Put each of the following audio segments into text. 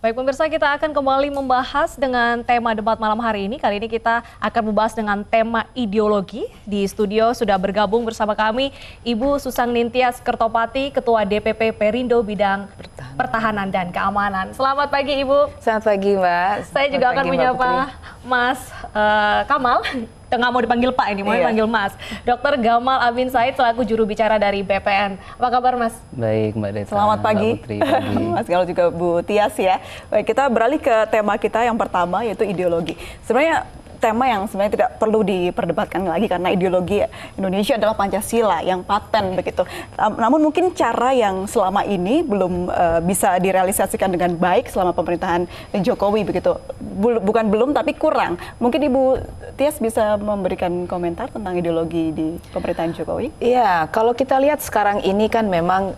Baik pemirsa, kita akan kembali membahas dengan tema debat malam hari ini. Kali ini kita akan membahas dengan tema ideologi. Di studio sudah bergabung bersama kami Ibu Susang Nintias Kertopati, Ketua DPP Perindo Bidang Pertahanan dan Keamanan. Selamat pagi Ibu. Selamat pagi Mbak. Saya juga akan menyapa Mas Kamal. Nggak mau dipanggil Pak ini, mau dipanggil Mas. Dr. Gamal Amin Said selaku juru bicara dari BPN. Apa kabar Mas? Baik Mbak Deta. Selamat pagi. Putri, Mas Gamal juga Bu Tias ya. Baik, kita beralih ke tema kita yang pertama yaitu ideologi. Sebenarnya tema yang sebenarnya tidak perlu diperdebatkan lagi karena ideologi Indonesia adalah Pancasila yang paten begitu. Namun mungkin cara yang selama ini belum bisa direalisasikan dengan baik selama pemerintahan Jokowi begitu. Bukan belum tapi kurang. Mungkin Ibu Tias bisa memberikan komentar tentang ideologi di pemerintahan Jokowi? Iya, kalau kita lihat sekarang ini kan memang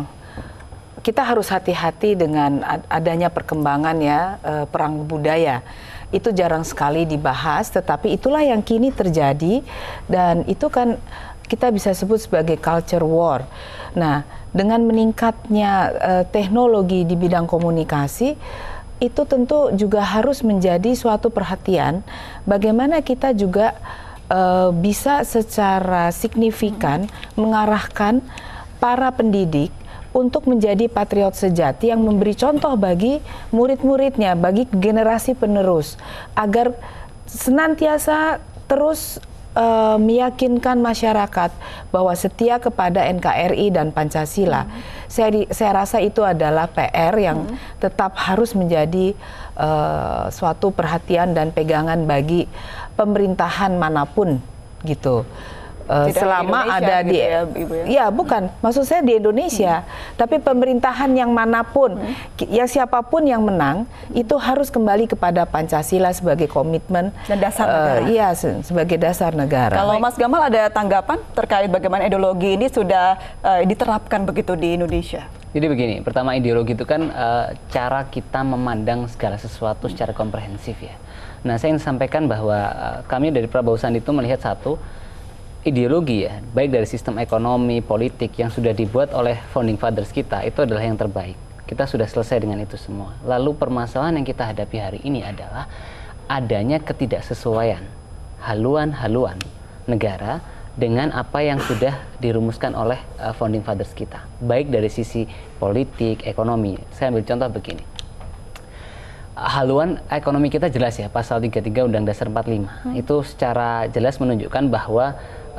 kita harus hati-hati dengan adanya perkembangan ya perang budaya. Itu jarang sekali dibahas, tetapi itulah yang kini terjadi dan itu kan kita bisa sebut sebagai culture war. Nah, dengan meningkatnya teknologi di bidang komunikasi, itu tentu juga harus menjadi suatu perhatian bagaimana kita juga bisa secara signifikan mengarahkan para pendidik untuk menjadi patriot sejati yang memberi contoh bagi murid-muridnya, bagi generasi penerus, agar senantiasa terus meyakinkan masyarakat bahwa setia kepada NKRI dan Pancasila. Saya rasa itu adalah PR yang tetap harus menjadi suatu perhatian dan pegangan bagi pemerintahan manapun gitu. Selama ada di ya bukan maksud saya di Indonesia tapi pemerintahan yang manapun ya siapapun yang menang itu harus kembali kepada Pancasila sebagai komitmen dan dasar negara. Iya sebagai dasar negara. Kalau Mas Gamal ada tanggapan terkait bagaimana ideologi ini sudah diterapkan begitu di Indonesia? Jadi begini, pertama ideologi itu kan cara kita memandang segala sesuatu secara komprehensif ya. Nah saya ingin sampaikan bahwa kami dari Prabowo Sandi itu melihat satu ideologi ya, baik dari sistem ekonomi, politik yang sudah dibuat oleh founding fathers kita, itu adalah yang terbaik. Kita sudah selesai dengan itu semua. Lalu permasalahan yang kita hadapi hari ini adalah adanya ketidaksesuaian haluan-haluan negara dengan apa yang sudah dirumuskan oleh founding fathers kita. Baik dari sisi politik, ekonomi. Saya ambil contoh begini. Haluan ekonomi kita jelas ya, pasal 33 Undang Dasar 45. Itu secara jelas menunjukkan bahwa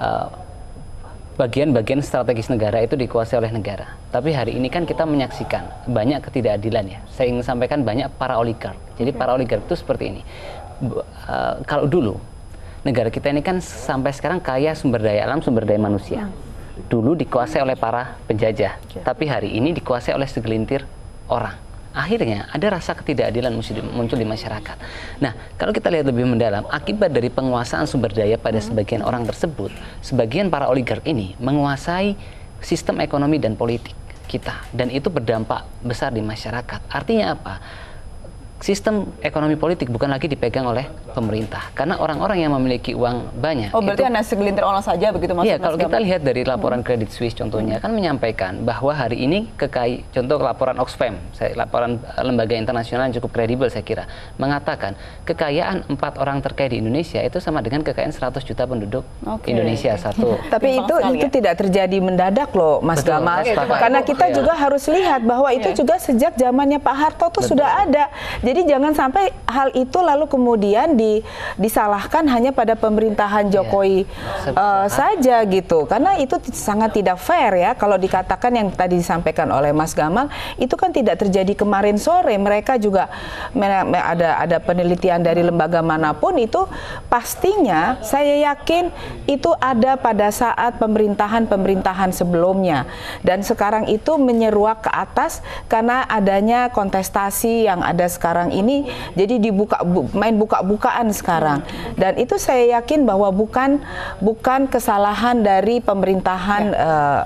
bagian-bagian strategis negara itu dikuasai oleh negara. Tapi hari ini kan kita menyaksikan banyak ketidakadilan ya. Saya ingin sampaikan banyak para oligark. Jadi para oligark itu seperti ini. Kalau dulu negara kita ini kan sampai sekarang kaya sumber daya alam, sumber daya manusia. Dulu dikuasai oleh para penjajah. Tapi hari ini dikuasai oleh segelintir orang. Akhirnya ada rasa ketidakadilan muncul di masyarakat. Nah, kalau kita lihat lebih mendalam, akibat dari penguasaan sumber daya pada sebagian orang tersebut, sebagian para oligark ini menguasai sistem ekonomi dan politik kita. Dan itu berdampak besar di masyarakat. Artinya apa? Sistem ekonomi politik bukan lagi dipegang oleh pemerintah karena orang-orang yang memiliki uang banyak. Oh berarti hanya segelintir orang saja begitu maksudnya? Iya, kalau kita lihat dari laporan Credit Suisse contohnya kan menyampaikan bahwa hari ini contoh laporan Oxfam, laporan lembaga internasional yang cukup kredibel saya kira, mengatakan kekayaan 4 orang terkaya di Indonesia itu sama dengan kekayaan 100 juta penduduk Indonesia satu. Tapi itu tidak terjadi mendadak loh Mas Gamal, karena kita juga harus lihat bahwa itu juga sejak zamannya Pak Harto tuh sudah ada. Jadi jangan sampai hal itu lalu kemudian disalahkan hanya pada pemerintahan Jokowi saja gitu. Karena itu sangat tidak fair ya kalau dikatakan yang tadi disampaikan oleh Mas Gamal itu kan tidak terjadi kemarin sore. Mereka juga ada penelitian dari lembaga manapun itu pastinya saya yakin itu ada pada saat pemerintahan sebelumnya. Dan sekarang itu menyeruak ke atas karena adanya kontestasi yang ada sekarang ini, jadi main buka-bukaan sekarang. Dan itu saya yakin bahwa bukan kesalahan dari pemerintahan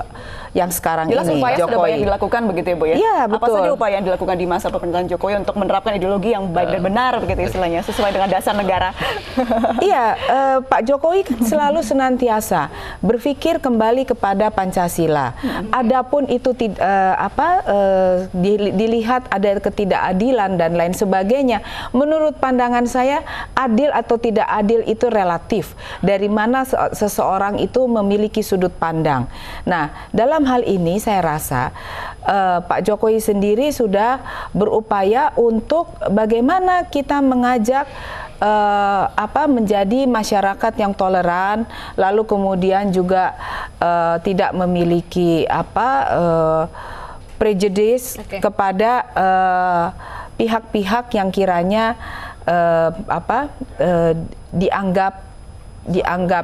yang sekarang Jelas ini, upaya sudah Jokowi. banyak dilakukan begitu ya Bu ya? Iya, Apa betul. saja upaya yang dilakukan di masa pemerintahan Jokowi untuk menerapkan ideologi yang baik dan benar begitu istilahnya, sesuai dengan dasar negara? Iya, Pak Jokowi kan selalu senantiasa berpikir kembali kepada Pancasila. Adapun itu dilihat ada ketidakadilan dan lain sebagainya. Menurut pandangan saya, adil atau tidak adil itu relatif. Dari mana seseorang itu memiliki sudut pandang. Nah, dalam hal ini saya rasa Pak Jokowi sendiri sudah berupaya untuk bagaimana kita mengajak menjadi masyarakat yang toleran, lalu kemudian juga tidak memiliki prejudice kepada pihak-pihak yang kiranya dianggap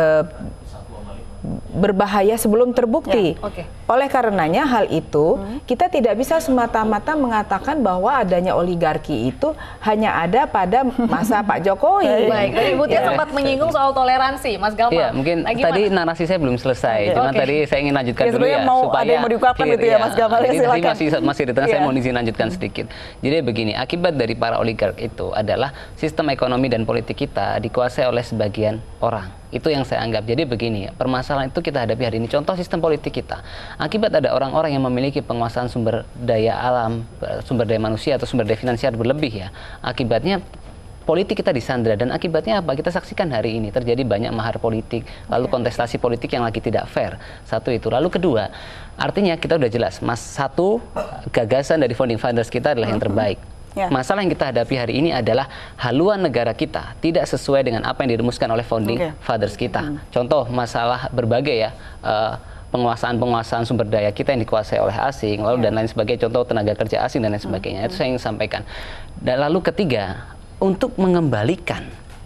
berbahaya sebelum terbukti. Oleh karenanya hal itu kita tidak bisa semata-mata mengatakan bahwa adanya oligarki itu hanya ada pada masa Pak Jokowi. Baik, tadi Ibu Tia sempat menyinggung soal toleransi, Mas Gamal. Iya, mungkin tadi narasi saya belum selesai. Cuman tadi saya ingin lanjutkan dulu ya, supaya ada yang mau diungkapkan gitu ya, Mas Gamal. Jadi masih di tengah, saya mau izin lanjutkan sedikit. Jadi begini, akibat dari para oligark itu adalah sistem ekonomi dan politik kita dikuasai oleh sebagian orang. Itu yang saya anggap. Jadi begini, permasalahan itu kita hadapi hari ini. Contoh sistem politik kita. Akibat ada orang-orang yang memiliki penguasaan sumber daya alam, sumber daya manusia atau sumber daya finansial berlebih ya. Akibatnya politik kita disandra, dan akibatnya apa? Kita saksikan hari ini terjadi banyak mahar politik, lalu kontestasi politik yang lagi tidak fair. Satu itu. Lalu kedua, artinya kita udah jelas, satu gagasan dari founding fathers kita adalah yang terbaik. Masalah yang kita hadapi hari ini adalah haluan negara kita tidak sesuai dengan apa yang dirumuskan oleh founding fathers kita. Contoh masalah berbagai ya, penguasaan sumber daya kita yang dikuasai oleh asing, lalu dan lain sebagainya, contoh tenaga kerja asing dan lain sebagainya. Itu saya ingin sampaikan. Dan lalu ketiga, untuk mengembalikan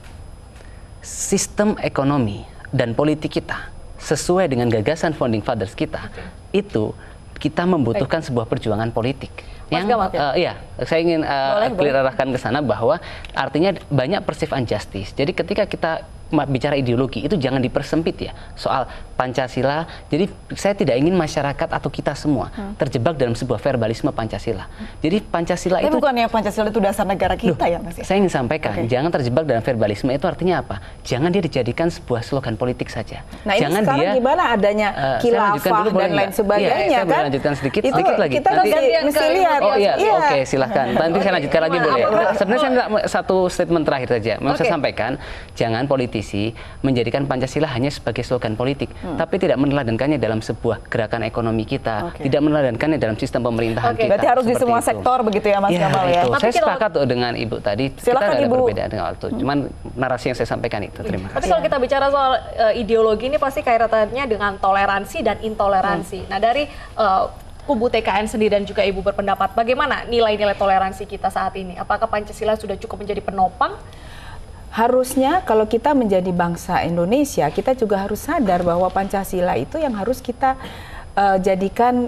sistem ekonomi dan politik kita sesuai dengan gagasan founding fathers kita, itu kita membutuhkan sebuah perjuangan politik. Iya, saya ingin arahkan ke sana bahwa artinya banyak perceived injustice. Jadi ketika kita bicara ideologi itu jangan dipersempit ya soal Pancasila. Jadi saya tidak ingin masyarakat atau kita semua terjebak dalam sebuah verbalisme Pancasila. Jadi Pancasila itu bukannya Pancasila itu dasar negara kita ya Mas? Saya ingin sampaikan, jangan terjebak dalam verbalisme. Itu artinya apa? Jangan dia dijadikan sebuah slogan politik saja. Nah, jangan ini sekarang dia gimana adanya khilafah dan lain sebagainya saya kan? lanjutkan sedikit Lagi. Kita nanti mesti lihat. Oke, silahkan. Nanti saya lanjutkan lagi boleh. Sebenarnya saya satu statement terakhir saja. Mau saya sampaikan, jangan politisi menjadikan Pancasila hanya sebagai slogan politik, tapi tidak meneladankannya dalam sebuah gerakan ekonomi kita, tidak meneladankannya dalam sistem pemerintahan kita. Berarti harus di semua sektor begitu ya Mas Gamal ya? Saya sepakat dengan Ibu tadi, silakan, kita ada Ibu. perbedaan dengan waktu. Cuman narasi yang saya sampaikan itu. Terima kasih. Tapi kalau kita bicara soal ideologi ini pasti kaitannya dengan toleransi dan intoleransi. Nah, dari kubu TKN sendiri dan juga Ibu berpendapat bagaimana nilai-nilai toleransi kita saat ini? Apakah Pancasila sudah cukup menjadi penopang? Harusnya kalau kita menjadi bangsa Indonesia, kita juga harus sadar bahwa Pancasila itu yang harus kita jadikan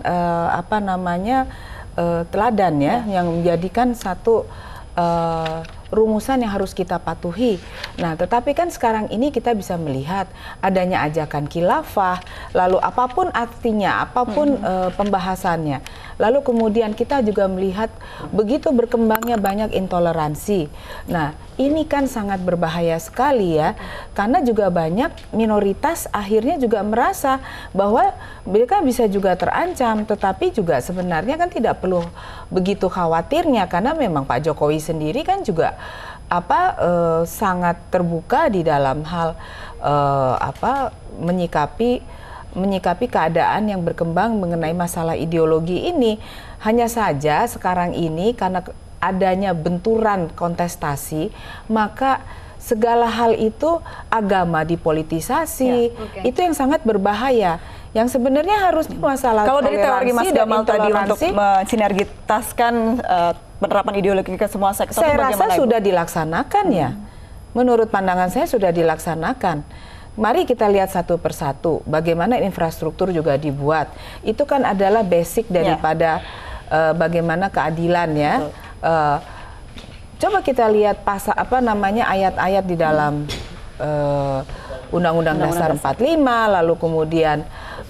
teladan ya, yang menjadikan satu rumusan yang harus kita patuhi. Nah, tetapi kan sekarang ini kita bisa melihat adanya ajakan khilafah, lalu apapun artinya, apapun pembahasannya. Lalu kemudian kita juga melihat begitu berkembangnya banyak intoleransi. Nah, ini kan sangat berbahaya sekali ya, karena juga banyak minoritas akhirnya juga merasa bahwa mereka bisa juga terancam, tetapi juga sebenarnya kan tidak perlu begitu khawatirnya, karena memang Pak Jokowi sendiri kan juga sangat terbuka di dalam hal menyikapi keadaan yang berkembang mengenai masalah ideologi ini. Hanya saja sekarang ini karena adanya benturan kontestasi, maka segala hal itu agama dipolitisasi, itu yang sangat berbahaya. Yang sebenarnya harusnya masalah kalau dari teori Mas Gamal tadi untuk mensinergitaskan penerapan ideologi ke semua sektor, saya rasa sudah dilaksanakan ya. Menurut pandangan saya sudah dilaksanakan. Mari kita lihat satu persatu bagaimana infrastruktur juga dibuat. Itu kan adalah basic daripada bagaimana keadilan ya. Coba kita lihat ayat-ayat di dalam Undang-Undang Dasar 45, lalu kemudian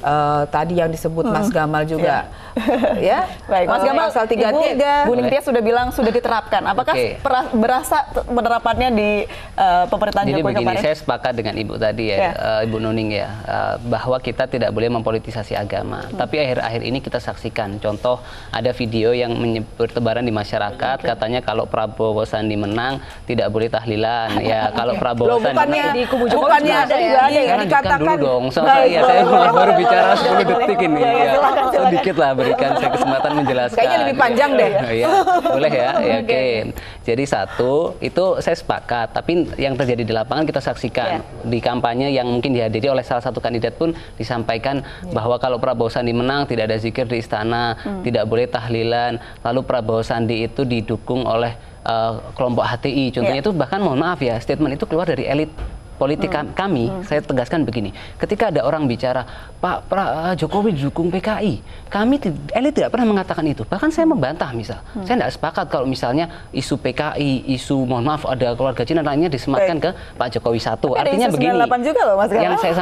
tadi yang disebut Mas Gamal juga, ya. Baik, Mas Gamal, pasal 33. Bu Ningtyas sudah bilang sudah diterapkan. Apakah berasa penerapannya di pemerintahan Jadi Jokowi begini, kemarin? saya sepakat dengan Ibu tadi ya, Ibu Nuning ya, bahwa kita tidak boleh mempolitisasi agama. Tapi akhir-akhir ini kita saksikan, contoh ada video yang bertebaran di masyarakat, katanya kalau Prabowo Sandi menang tidak boleh tahlilan. Ya kalau Prabowo Sandi Bukannya di kubu Jokowi bukannya juga ada ya? yang dikatakan dikatakan dulu dong, saya baru bicara 10 detik ini. Ya, sedikit lah berikan saya kesempatan menjelaskan. Kayaknya lebih panjang deh. Ya, boleh ya. Ya, oke. Jadi satu itu saya sepakat, tapi yang terjadi di lapangan kita saksikan di kampanye yang mungkin dihadiri oleh salah satu kandidat pun disampaikan bahwa kalau Prabowo Sandi menang tidak ada zikir di istana, tidak boleh tahlilan. Lalu Prabowo Sandi itu didukung oleh kelompok HTI. Contohnya itu bahkan mohon maaf ya, statement itu keluar dari elit politik kami. Saya tegaskan begini, ketika ada orang bicara Pak Jokowi didukung PKI, kami elit tidak pernah mengatakan itu. Bahkan saya membantah misal, saya tidak sepakat kalau misalnya isu PKI, isu mohon maaf ada keluarga Cina lainnya disematkan ke Pak Jokowi satu. Artinya begini, juga loh, Mas Gamal. yang saya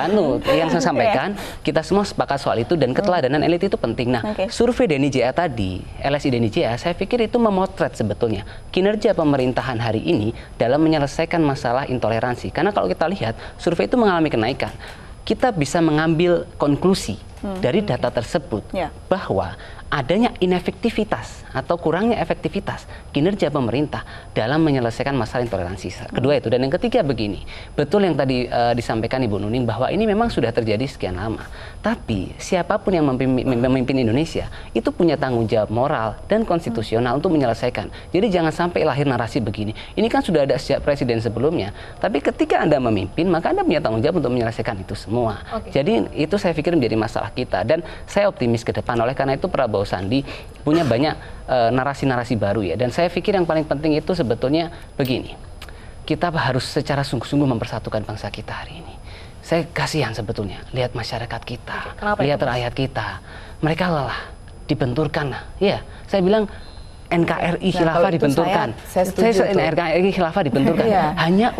sampaikan, kita semua sepakat soal itu dan keteladanan elit itu penting. Nah, survei Denny JA tadi, LSI Denny JA, saya pikir itu memotret sebetulnya kinerja pemerintahan hari ini dalam menyelesaikan masalah intoleransi. Karena kalau kita lihat, survei itu mengalami kenaikan. Kita bisa mengambil konklusi dari data tersebut bahwa adanya inefektivitas atau kurangnya efektivitas kinerja pemerintah dalam menyelesaikan masalah intoleransi. Kedua itu. Dan yang ketiga begini, betul yang tadi disampaikan Ibu Nuning bahwa ini memang sudah terjadi sekian lama. Tapi siapapun yang memimpin Indonesia itu punya tanggung jawab moral dan konstitusional untuk menyelesaikan. Jadi jangan sampai lahir narasi begini. Ini kan sudah ada sejak presiden sebelumnya. Tapi ketika Anda memimpin, maka Anda punya tanggung jawab untuk menyelesaikan itu semua. Jadi itu saya pikir menjadi masalah kita. Dan saya optimis ke depan. Oleh karena itu Prabowo Sandi punya banyak narasi-narasi baru ya. Dan saya pikir yang paling penting itu sebetulnya begini. Kita harus secara sungguh-sungguh mempersatukan bangsa kita hari ini. Saya kasihan sebetulnya lihat masyarakat kita, lihat rakyat kita. Mereka lelah, dibenturkan. Ya, saya bilang NKRI khilafah dibenturkan. Saya setuju. NKRI khilafah dibenturkan hanya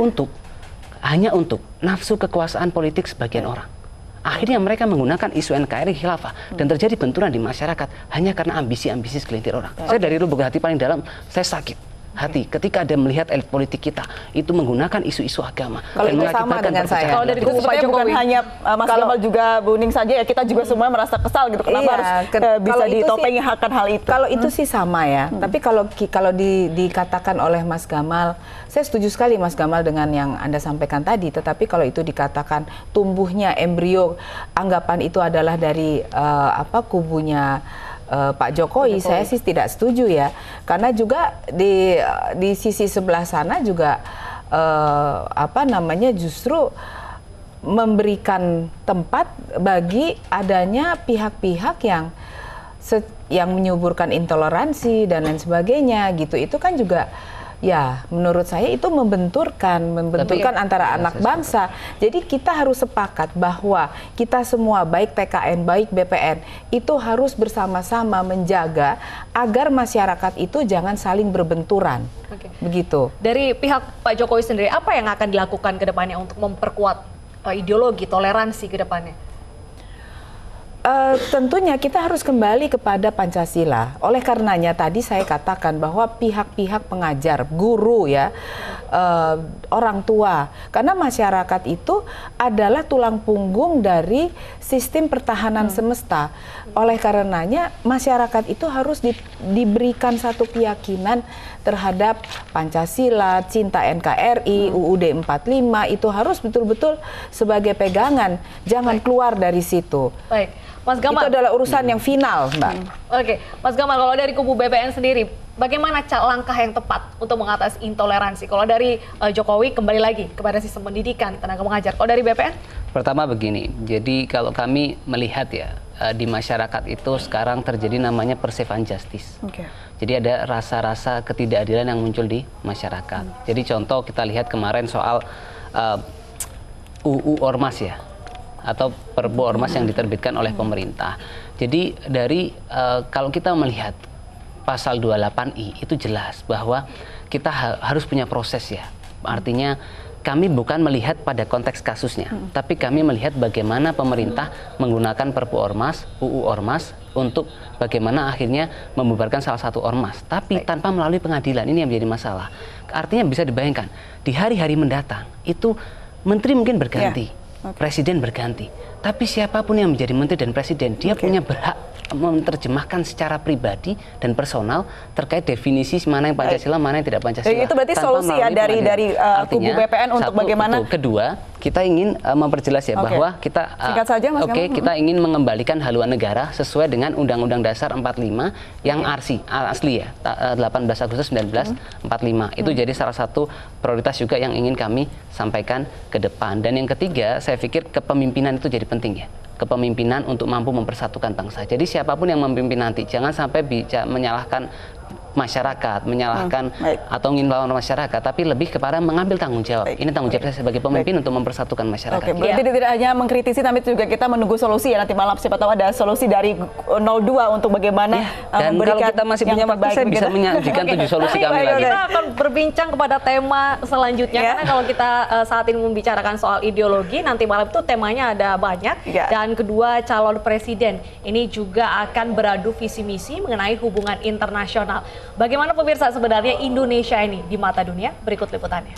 untuk nafsu kekuasaan politik sebagian orang. Akhirnya mereka menggunakan isu NKRI khilafah dan terjadi benturan di masyarakat hanya karena ambisi-ambisi segelintir orang. Saya dari lubuk hati paling dalam, saya sakit hati ketika ada melihat elit politik kita itu menggunakan isu-isu agama. Kalau itu sama dengan saya. Kalau dari kubu Pak Jokowi bukan hanya Mas Gamal juga Bu Ning saja ya, kita juga semua merasa kesal gitu. Kenapa harus bisa ditopengi akan hal itu? Kalau itu sih sama ya. Tapi kalau dikatakan oleh Mas Gamal, saya setuju sekali Mas Gamal dengan yang Anda sampaikan tadi. Tetapi kalau itu dikatakan tumbuhnya embrio anggapan itu adalah dari kubunya Pak Jokowi, saya sih tidak setuju ya, karena juga di sisi sebelah sana juga justru memberikan tempat bagi adanya pihak-pihak yang menyuburkan intoleransi dan lain sebagainya gitu. Itu kan juga ya menurut saya itu membenturkan antara anak bangsa. Jadi kita harus sepakat bahwa kita semua baik TKN baik BPN itu harus bersama-sama menjaga agar masyarakat itu jangan saling berbenturan. Begitu. Dari pihak Pak Jokowi sendiri apa yang akan dilakukan ke depannya untuk memperkuat ideologi toleransi ke depannya? Tentunya kita harus kembali kepada Pancasila. Oleh karenanya tadi saya katakan bahwa pihak-pihak pengajar, guru ya, orang tua, karena masyarakat itu adalah tulang punggung dari sistem pertahanan semesta. Oleh karenanya masyarakat itu harus diberikan satu keyakinan terhadap Pancasila, cinta NKRI, UUD 45 itu harus betul-betul sebagai pegangan, jangan keluar dari situ. Baik. Mas Gamal. Itu adalah urusan yang final, Mbak. Oke, Mas Gamal, kalau dari kubu BPN sendiri, bagaimana langkah yang tepat untuk mengatasi intoleransi? Kalau dari Jokowi, kembali lagi kepada sistem pendidikan, tenaga mengajar. Kalau dari BPN? Pertama begini, jadi kalau kami melihat ya, di masyarakat itu sekarang terjadi namanya perceived justice. Jadi ada rasa-rasa ketidakadilan yang muncul di masyarakat. Jadi contoh kita lihat kemarin soal UU Ormas ya, atau Perbu Ormas yang diterbitkan oleh pemerintah. Jadi dari kalau kita melihat pasal 28I itu jelas bahwa kita harus punya proses ya. Artinya kami bukan melihat pada konteks kasusnya, tapi kami melihat bagaimana pemerintah menggunakan Perpu Ormas, UU Ormas untuk bagaimana akhirnya membubarkan salah satu ormas, tapi tanpa melalui pengadilan. Ini yang menjadi masalah. Artinya bisa dibayangkan di hari-hari mendatang itu menteri mungkin berganti, presiden berganti, tapi siapapun yang menjadi menteri dan presiden dia punya berhak menerjemahkan secara pribadi dan personal terkait definisi mana yang Pancasila, mana yang tidak Pancasila. Itu berarti solusi ya dari kubu BPN untuk bagaimana? Kedua, kita ingin memperjelas ya bahwa kita singkat saja, Mas Gamal. kita ingin mengembalikan haluan negara sesuai dengan Undang-Undang Dasar 45 yang asli ya, 18 Agustus 1945. Itu jadi salah satu prioritas juga yang ingin kami sampaikan ke depan. Dan yang ketiga, saya pikir kepemimpinan itu jadi penting ya. Kepemimpinan untuk mampu mempersatukan bangsa. Jadi siapapun yang memimpin nanti jangan sampai menyalahkan masyarakat, menyalahkan atau ingin melawan masyarakat, tapi lebih kepada mengambil tanggung jawab. Ini tanggung jawab saya sebagai pemimpin untuk mempersatukan masyarakat. Berarti tidak hanya mengkritisi, tapi juga kita menunggu solusi ya nanti malam. Siapa tahu ada solusi dari 02 untuk bagaimana dan kalau kita masih punya waktu, saya bisa menyajikan 7 solusi kami lagi. Kita akan berbincang kepada tema selanjutnya, karena kalau kita saat ini membicarakan soal ideologi, nanti malam itu temanya ada banyak. Dan kedua, calon presiden ini juga akan beradu visi misi mengenai hubungan internasional. Bagaimana pemirsa sebenarnya Indonesia ini di mata dunia? Berikut liputannya.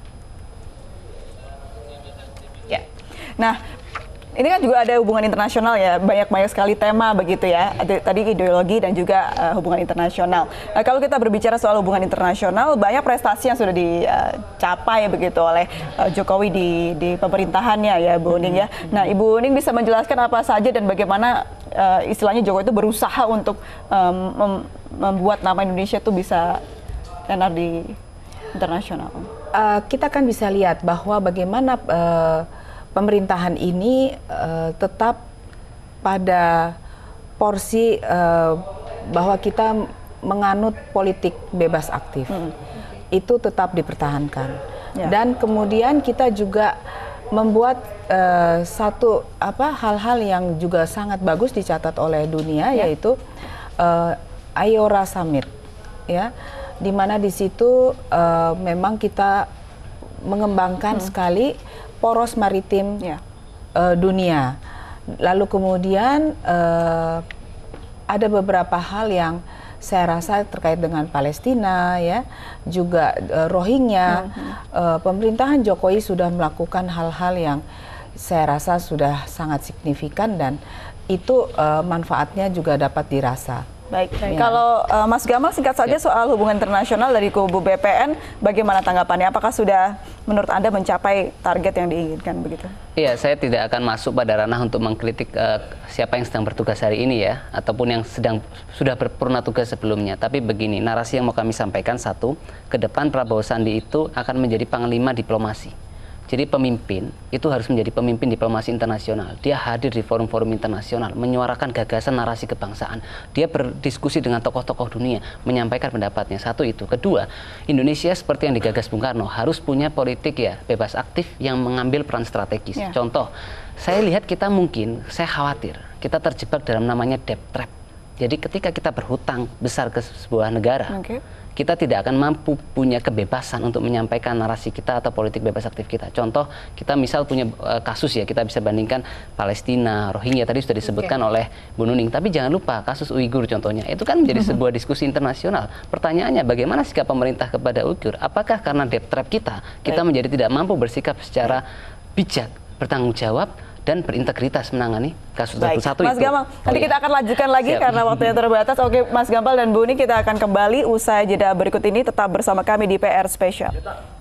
Ya. Nah, ini kan juga ada hubungan internasional ya, banyak sekali tema begitu ya. Tadi ideologi dan juga hubungan internasional. Nah, kalau kita berbicara soal hubungan internasional, banyak prestasi yang sudah dicapai begitu oleh Jokowi di pemerintahannya ya, Bu Ning ya. Nah, Ibu Ning bisa menjelaskan apa saja dan bagaimana istilahnya Jokowi itu berusaha untuk membuat nama Indonesia itu bisa tenar di internasional. Kita kan bisa lihat bahwa bagaimana pemerintahan ini tetap pada porsi bahwa kita menganut politik bebas aktif. Itu tetap dipertahankan. Dan kemudian kita juga membuat satu hal-hal yang juga sangat bagus dicatat oleh dunia, yaitu IORA Summit, ya, di mana di situ memang kita mengembangkan sekali poros maritim dunia. Lalu kemudian ada beberapa hal yang saya rasa terkait dengan Palestina, ya, juga Rohingya. Pemerintahan Jokowi sudah melakukan hal-hal yang saya rasa sudah sangat signifikan dan itu manfaatnya juga dapat dirasa. Baik. Kalau Mas Gamal singkat saja soal hubungan internasional dari kubu BPN, bagaimana tanggapannya? Apakah sudah menurut Anda mencapai target yang diinginkan begitu? Iya, saya tidak akan masuk pada ranah untuk mengkritik siapa yang sedang bertugas hari ini ya, ataupun yang sudah berpurna tugas sebelumnya. Tapi begini, narasi yang mau kami sampaikan, satu, ke depan Prabowo Sandi itu akan menjadi panglima diplomasi. Jadi pemimpin itu harus menjadi pemimpin diplomasi internasional. Dia hadir di forum-forum internasional, menyuarakan gagasan narasi kebangsaan. Dia berdiskusi dengan tokoh-tokoh dunia, menyampaikan pendapatnya. Satu itu. Kedua, Indonesia seperti yang digagas Bung Karno harus punya politik ya bebas aktif yang mengambil peran strategis. Contoh, saya lihat kita mungkin, saya khawatir kita terjebak dalam namanya debt trap. Jadi ketika kita berhutang besar ke sebuah negara, kita tidak akan mampu punya kebebasan untuk menyampaikan narasi kita atau politik bebas aktif kita. Contoh, kita misal punya kasus ya, kita bisa bandingkan Palestina, Rohingya, tadi sudah disebutkan oleh Bu Nuning. Tapi jangan lupa kasus Uighur contohnya, itu kan menjadi sebuah diskusi internasional. Pertanyaannya, bagaimana sikap pemerintah kepada Uighur? Apakah karena debt trap kita menjadi tidak mampu bersikap secara bijak, bertanggung jawab, dan berintegritas menangani kasus satu-satu itu. Mas Gamal, nanti kita akan lanjutkan lagi karena waktunya terbatas. Oke, Mas Gamal dan Bu Ning, kita akan kembali usai jeda berikut ini. Tetap bersama kami di PR Spesial.